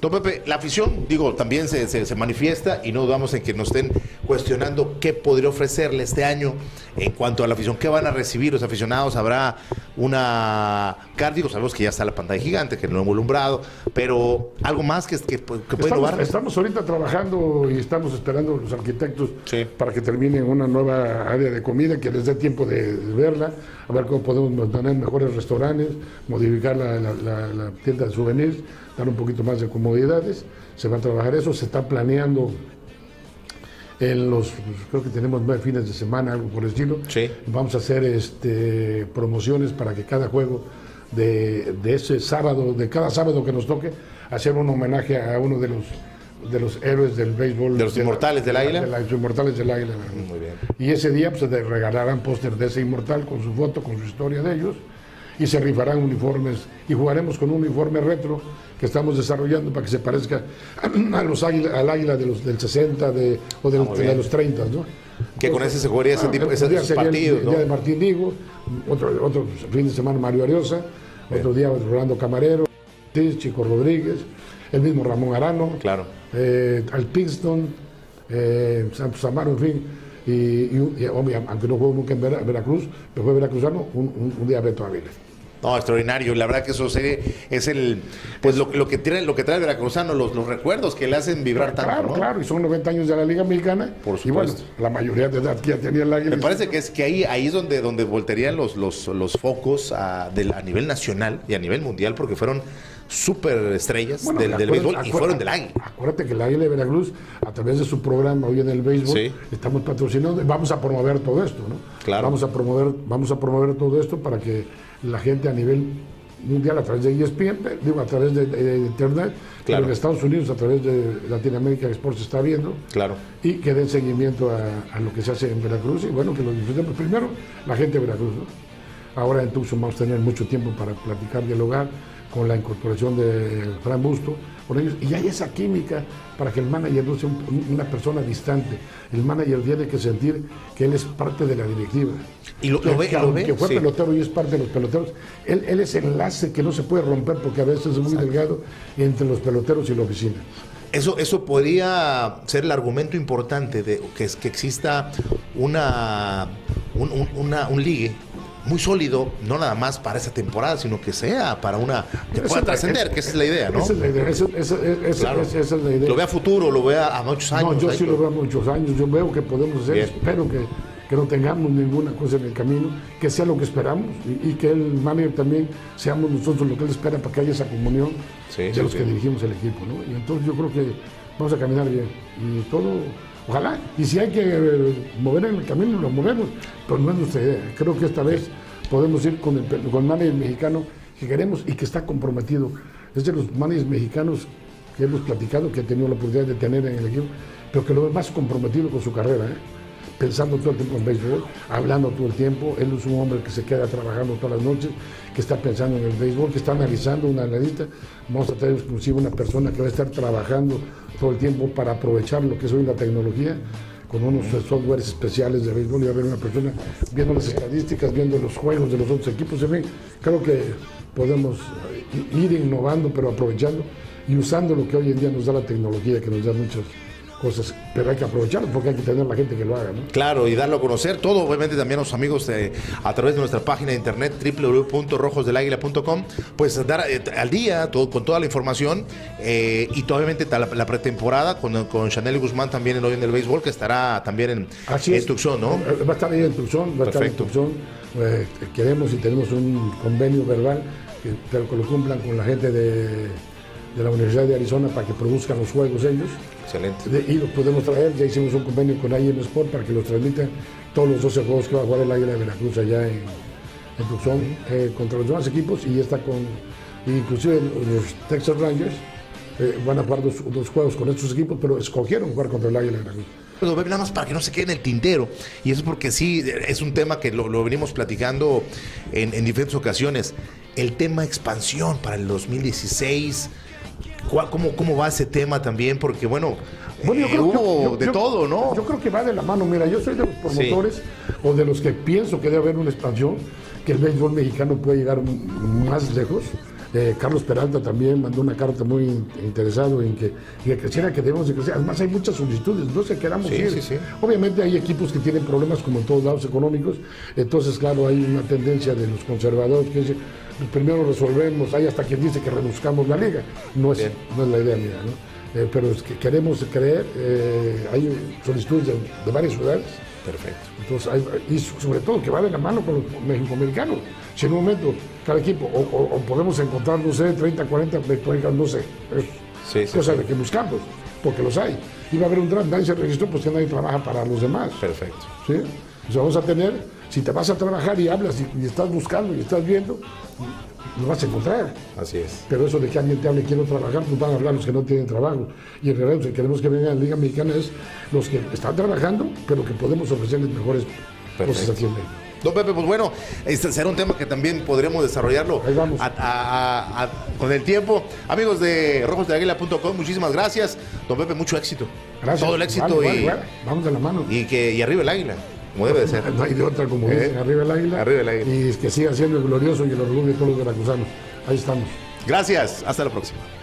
Don Pepe, la afición, digo, también se manifiesta y no dudamos en que nos estén cuestionando qué podría ofrecerle este año en cuanto a la afición, qué van a recibir los aficionados. Habrá una digo, sabemos que ya está la pantalla gigante, que no lo hemos alumbrado, pero algo más que puede innovar. Estamos ahorita trabajando y estamos esperando los arquitectos para que terminen una nueva área de comida, que les dé tiempo de verla, a ver cómo podemos tener mejores restaurantes, modificar la tienda de souvenirs, dar un poquito más de comodidades. Se va a trabajar eso, se está planeando creo que tenemos 9 fines de semana, algo por el estilo. Vamos a hacer promociones para que cada juego de ese sábado, de cada sábado que nos toque, hacer un homenaje a uno de los héroes del béisbol. ¿De los inmortales del Águila? De los inmortales del Águila. Muy bien. Y ese día pues, se regalarán póster de ese inmortal con su foto, con su historia de ellos, y se rifarán uniformes, y jugaremos con un uniforme retro que estamos desarrollando para que se parezca al Águila del 60 o de los 30, ¿no? Que entonces, con ese se jugaría ese partido, el día de Martín Digo, otro fin de semana Mario Ariosa, otro día Rolando Camarero, Chico Rodríguez, el mismo Ramón Arano, Al Pinkston, Santos Amaro, en fin, y aunque no juego nunca en Veracruz, pero fue veracruzano, un día Beto Aviles. No, extraordinario. La verdad que eso es lo que trae el veracruzano, los recuerdos que le hacen vibrar tanto, ¿no? Claro, y son 90 años de la Liga Mexicana. Por supuesto. Y bueno, la mayoría de edad que ya tenía el Águila. Me parece que ahí es donde voltearían los focos a nivel nacional y a nivel mundial, porque fueron súper estrellas del béisbol y fueron del Águila. Acuérdate que el Águila de Veracruz, a través de su programa hoy en el béisbol, estamos patrocinando, vamos a promover todo esto, ¿no? Claro. Vamos a promover todo esto para que la gente a nivel mundial, a través de ESPN, a través de internet, pero en Estados Unidos, a través de Latinoamérica Sports se está viendo, y que den seguimiento a lo que se hace en Veracruz, y bueno, que lo disfrutemos primero la gente de Veracruz, ¿no? Ahora en Tucson vamos a tener mucho tiempo para platicar, dialogar, con la incorporación de Fran Busto, con ellos, y hay esa química para que el manager no sea una persona distante. El manager tiene que sentir que él es parte de la directiva. Y lo ve, que fue pelotero y es parte de los peloteros. Él es el enlace que no se puede romper, porque a veces es muy delgado entre los peloteros y la oficina. Eso podría ser el argumento importante de que exista un ligue muy sólido, no nada más para esa temporada, sino que sea para que pueda trascender, que esa es la idea, ¿no? Esa es la idea, esa es la idea. Lo vea a futuro, lo vea a muchos años. No, yo sí lo veo a muchos años, yo veo que podemos hacer, espero que no tengamos ninguna cosa en el camino, que sea lo que esperamos, y que el manager también seamos nosotros lo que él espera para que haya esa comunión de los que dirigimos el equipo, ¿no? Y entonces yo creo que vamos a caminar bien, y todo, ojalá, y si hay que mover en el camino, lo movemos, pero no es nuestra idea. Creo que esta vez podemos ir con el manager mexicano que queremos y que está comprometido. Es de los managers mexicanos que hemos platicado, que he tenido la oportunidad de tener en el equipo, pero que lo ve más comprometido con su carrera, pensando todo el tiempo en béisbol, hablando todo el tiempo. Él es un hombre que se queda trabajando todas las noches, que está pensando en el béisbol, que está analizando, una analista. Vamos a tener inclusive una persona que va a estar trabajando todo el tiempo para aprovechar lo que es hoy la tecnología, con unos softwares especiales de béisbol, y va a haber una persona viendo las estadísticas, viendo los juegos de los otros equipos. En fin, creo que podemos ir innovando, pero aprovechando y usando lo que hoy en día nos da la tecnología, que nos da muchas cosas, pero hay que aprovecharlo porque hay que tener la gente que lo haga, ¿no? Claro, y darlo a conocer todo, obviamente también a los amigos a través de nuestra página de internet www.rojosdelaguila.com, pues dar al día con toda la información, y obviamente la pretemporada con Chanel Guzmán también en Hoy en el Béisbol, que estará también en Tucson, ¿no? Va a estar ahí en Tucson, queremos y tenemos un convenio verbal que lo cumplan con la gente de la Universidad de Arizona para que produzcan los juegos ellos. Excelente. Y los podemos traer, ya hicimos un convenio con IM Sport para que los transmitan todos los 12 juegos que va a jugar el Águila de Veracruz allá en Tucson, contra los demás equipos, y está inclusive los Texas Rangers van a jugar dos juegos con estos equipos, pero escogieron jugar contra el Águila de Veracruz. Pero nada más para que no se quede en el tintero, y eso es porque sí, es un tema que lo venimos platicando en diferentes ocasiones, el tema expansión para el 2016. ¿Cómo va ese tema también? Porque bueno, hubo de todo, ¿no? Yo creo que va de la mano. Mira, yo soy de los promotores o de los que pienso que debe haber una expansión, que el béisbol mexicano puede llegar más lejos, Carlos Peralta también mandó una carta muy interesado en que creciera, que debemos de crecer. Además hay muchas solicitudes, no se queramos ir. Sí. Obviamente hay equipos que tienen problemas como en todos lados económicos, entonces claro, hay una tendencia de los conservadores que dice, primero resolvemos, hay hasta quien dice que reduzcamos la liga. No es la idea mía, ¿no? Pero es que queremos creer, hay solicitudes de varias ciudades. Perfecto. Entonces, y sobre todo que va de la mano con los mexicoamericanos. Si en un momento cada equipo, o podemos encontrar, no sé, 30, 40 mexicoamericanos, no sé, es cosa de que buscamos, porque los hay. Y va a haber un draft, nadie se registró, pues que nadie trabaja para los demás. Perfecto. ¿Sí? O sea, vamos a tener, si te vas a trabajar y hablas y estás buscando y estás viendo, lo vas a encontrar. Así es. Pero eso de que alguien te hable, quiero trabajar, pues van a hablar los que no tienen trabajo. Y en realidad, si queremos que vengan a la Liga Mexicana, es los que están trabajando, pero que podemos ofrecerles mejores cosas aquí en México. Don Pepe, pues bueno, este será un tema que también podremos desarrollarlo con el tiempo. Amigos de rojosdelaguila.com, muchísimas gracias. Don Pepe, mucho éxito. Gracias. Todo el éxito. Vale. Vamos de la mano. Y arriba el águila, como debe de ser. No hay de otra, como dicen, arriba el águila. Arriba el águila. Y que siga siendo el glorioso y el orgullo de todos los veracruzanos. Ahí estamos. Gracias, hasta la próxima.